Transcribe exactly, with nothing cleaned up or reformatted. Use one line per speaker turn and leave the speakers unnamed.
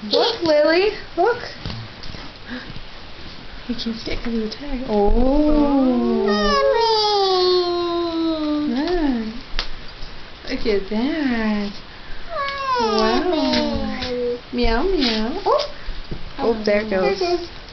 Look, Lily. Look. You can't see it because of the tag. Oh. Man. Look at that. Wow. Meow, meow. Oh, oh there it goes.